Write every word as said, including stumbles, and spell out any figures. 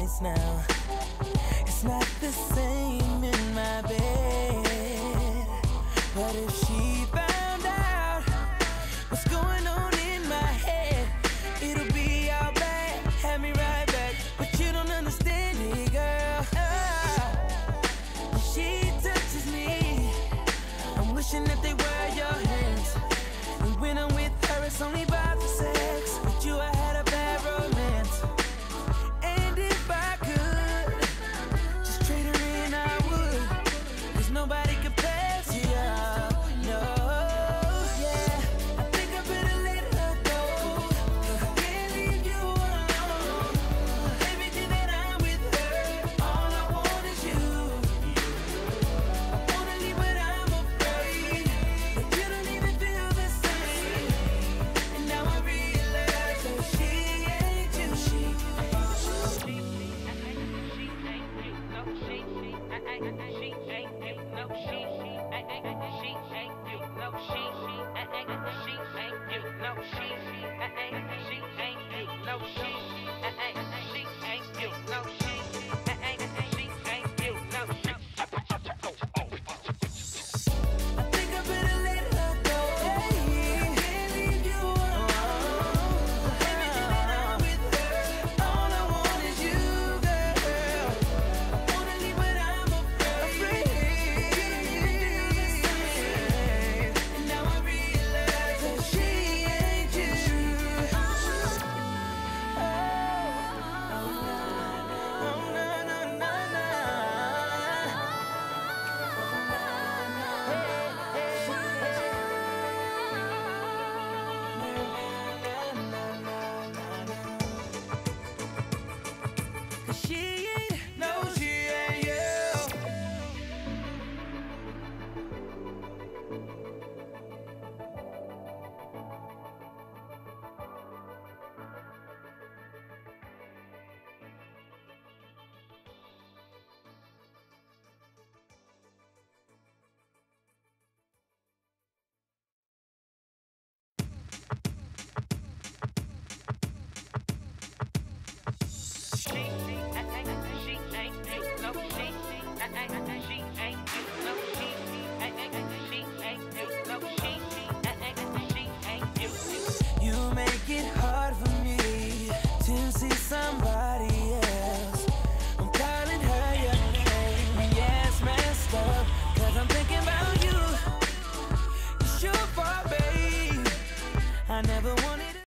nights now. It's not the same in my bed. But if she found out what's going on in my head, it'll be all bad, have me right back. But you don't understand it, girl. Ah, when she touches me, I'm wishing that they were your hands. And when I'm with her, it's only about the sex. With you, I had a bad romance. And if I could just trade her in, I would. Cause nobody compares to you. No, yeah. I think I better let her go. I can't leave you alone. Everything that I'm with her, all I want is you. I wanna leave, but I'm afraid that you don't even feel the same. And now I realize that she ain't you. She, she, she, she, she, she, she, she, she, she, she, she, she, she,